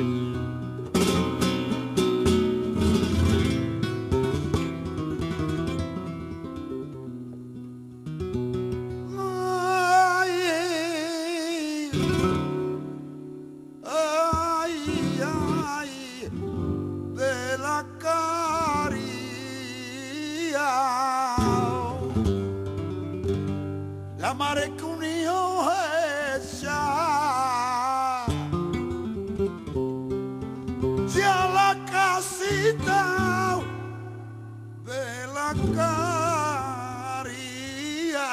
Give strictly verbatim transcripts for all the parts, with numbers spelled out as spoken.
La mare que unió ella, ya la casita de la caría,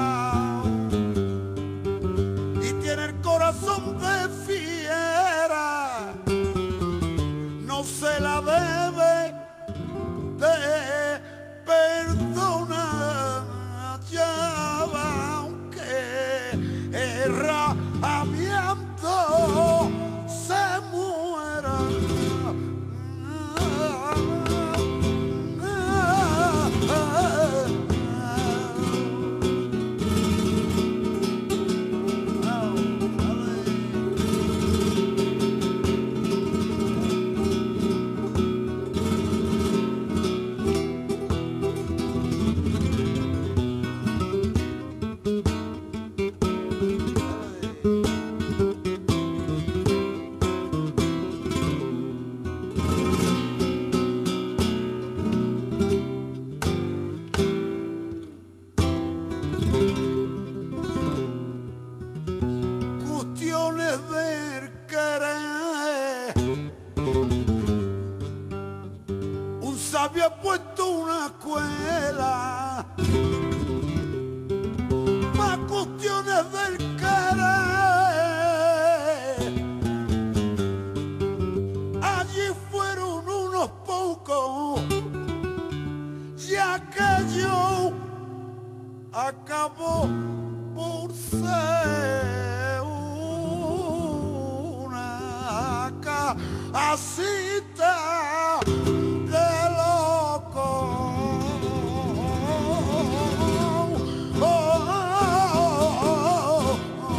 y tiene el corazón de fiera, no se la debe de perdonar, ya va, aunque rabiando se muera. Cuestiones del querer, un sabio ha puesto una escuela, más cuestiones del querer, allí fueron unos pocos, y aquello acabó por ser una casita de loco. Oh, oh, oh,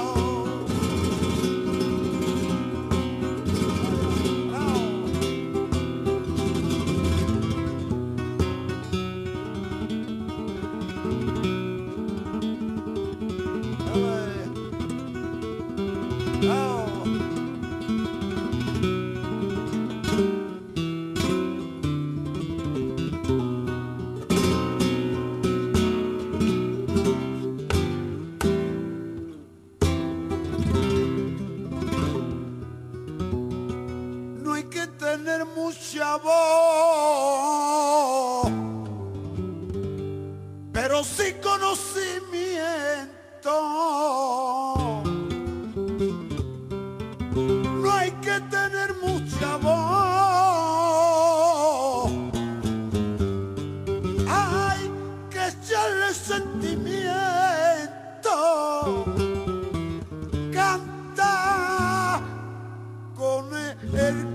no hay que tener mucha voz, pero sí conocimiento. No hay que tener mucha voz, hay que echarle sentimiento. Canta con el